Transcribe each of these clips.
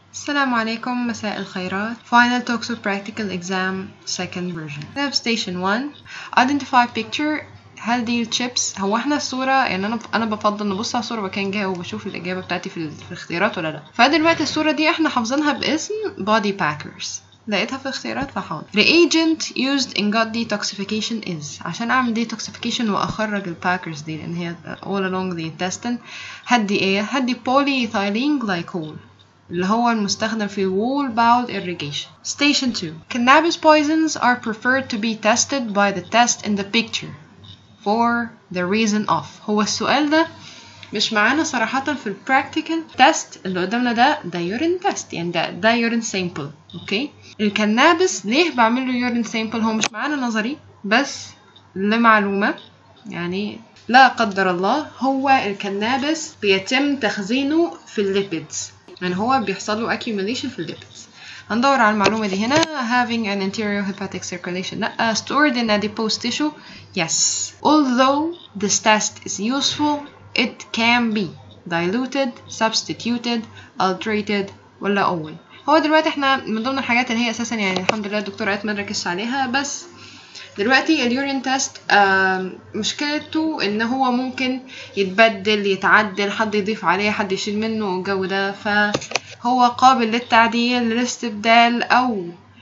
السلام عليكم، مساء الخيرات. Final Talks of Practical Exam Second Version. نبدأ Station 1. Identify picture. هل دي الشيبس؟ هو احنا الصورة يعني أنا بفضل نبص على الصورة وكان جاي وبشوف الإجابة بتاعتي في الاختيارات ولا لأ. فدلوقتي الصورة دي احنا حافظينها باسم body packers. لقيتها في الاختيارات فحاضر. Reagent used in gut detoxification is. عشان أعمل detoxification وأخرج الباكرز دي لأن هي all along the intestine. هدي إيه؟ هدي polyethylene glycol اللي هو المستخدم في whole bowel irrigation. Station 2. Cannabis poisons are preferred to be tested by the test in the picture for the reason of. هو السؤال ده مش معانا صراحة في البراكتيكال تيست اللي قدامنا ده يورين تيست، يعني ده يورين سامبل. اوكي، الكنابس ليه بعمل له يورين سامبل؟ هو مش معانا نظري، بس لمعلومة يعني لا قدر الله هو الكنابس بيتم تخزينه في الليبيدز، يعني هو بيحصل له accumulation في الليبيدز. هندور على المعلومة دي هنا. having an anterior hepatic circulation لا. stored in adipose tissue yes. although this test is useful it can be diluted, substituted, alterated ولا أول. هو دلوقتي احنا من ضمن الحاجات اللي هي أساسا يعني الحمد لله الدكتورة قالت ما نركزش عليها، بس دلوقتي اليورين تيست مشكلته ان هو ممكن يتبدل يتعدل، حد يضيف عليه حد يشيل منه الجو ده، فهو قابل للتعديل للاستبدال او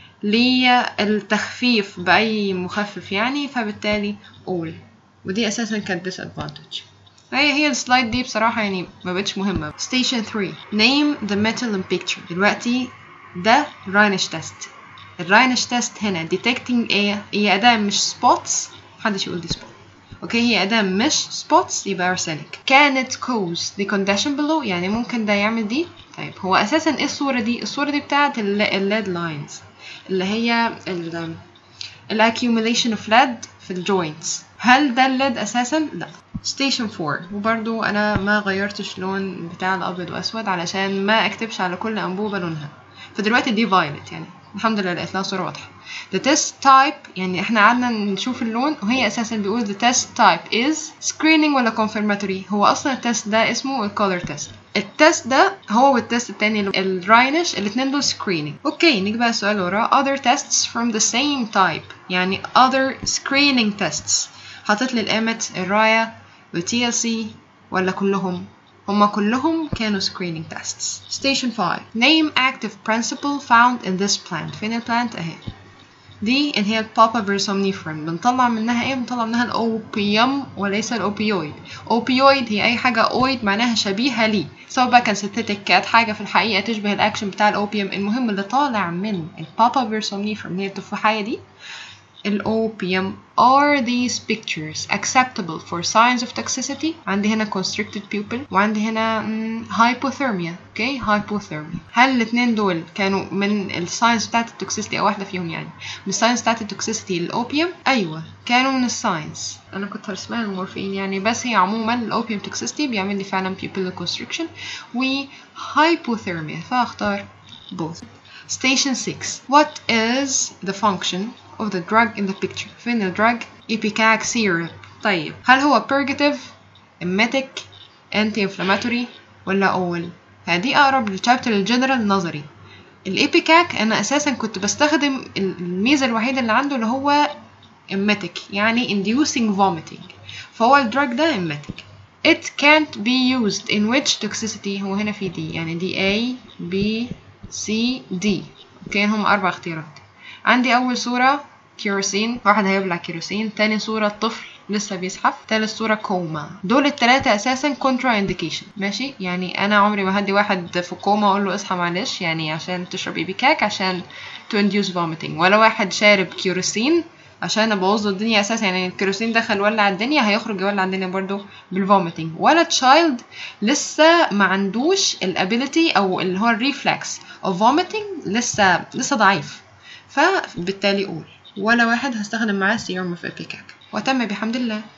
للتخفيف باي مخفف يعني، فبالتالي all. ودي اساسا كانت disadvantage. هي السلايد دي بصراحة يعني ما بقتش مهمة. Station 3. Name the metal in picture. دلوقتي ده راينش تيست. الراينش تيست هنا detecting ايه؟ هي أداة مش spots، محدش يقول دي spot. اوكي، هي أداة مش spots يبقى arsenic. Can it cause the condition below؟ يعني ممكن ده يعمل دي. طيب هو أساسا ايه الصورة دي؟ الصورة دي بتاعت lead lines اللي هي accumulation of lead في الجوينتس. هل ده الليد أساسا؟ لا. Station 4. وبرضو أنا ما غيرتش لون بتاع الأبيض وأسود علشان ما أكتبش على كل أنبوبة لونها، فدلوقتي دي violet يعني الحمد لله لقيت لها صورة واضحة. The test type يعني احنا قعدنا نشوف اللون وهي أساسا بيقول the test type is screening ولا confirmatory. هو أصلا التست ده اسمه color test. التست ده هو والتست التاني الراينش الاتنين دول screening. اوكي، نيجي بقى السؤال ورا. other tests from the same type يعني other screening tests. حطيت لي الامت الرايا والTLC ولا كلهم؟ هما كلهم كانوا screening tests. Station 5. Name active principle found in this plant. فين البلانت؟ اهي دي اللي هي Papaver somniferum. بنطلع منها ايه؟ بنطلع منها الاوبيوم وليس الاوبيويد. اوبيويد هي اي حاجة اويد معناها شبيهة ليه، سواء بقى كان synthetic كانت حاجة في الحقيقة تشبه الاكشن بتاع الاوبيوم. المهم اللي طالع من Papaver somniferum هي التفاحية دي الأوبيوم. Are these pictures acceptable for signs of toxicity؟ عندي هنا constricted pupil وعندي هنا hypothermia. اوكي، hypothermia. هل الاثنين دول كانوا من الساينز بتاعت التوكسيستي او واحدة فيهم يعني من الساينز بتاعت التوكسيستي للأوبيوم؟ ايوه كانوا من الساينز. انا كنت هرسمها المورفين يعني، بس هي عموما الأوبيوم توكسيستي بيعمل لي فعلا pupillary constriction و hypothermia، فاختار both. Station 6. What is the function of the drug in the picture؟ فين الدرج؟ Ipecac syrup. طيب هل هو purgative، emetic، anti-inflammatory ولا أول؟ هذه أقرب للشابتر الجنرال نظري. الإيبيكاك أنا أساسا كنت بستخدم الميزة الوحيدة اللي عنده اللي هو emetic يعني inducing vomiting، فهو الدرج ده emetic. It can't be used in which toxicity؟ هو هنا في دي يعني دي A B C D. اوكي، هم 4 اختيارات. عندي أول صورة كيروسين، واحد هيبلع كيروسين. تاني صورة طفل لسه بيزحف. تالت صورة كوما. دول التلاتة أساسا كونترا انديكيشن. ماشي، يعني أنا عمري ما هدي واحد في كوما أقول له اصحى معلش يعني عشان تشرب إيبيكاك عشان to induce vomiting، ولا واحد شارب كيروسين عشان ابوظ الدنيا اساسا يعني الكيروسين دخل ولع الدنيا هيخرج يولع الدنيا برضو بالفوميتنج، ولا تشايلد لسه ما عندوش الابيليتي او اللي هو الريفلكس او vomiting لسه ضعيف، فبالتالي قول. ولا واحد هستخدم معاه سيروم في إيبيكاك. وتم بحمد الله.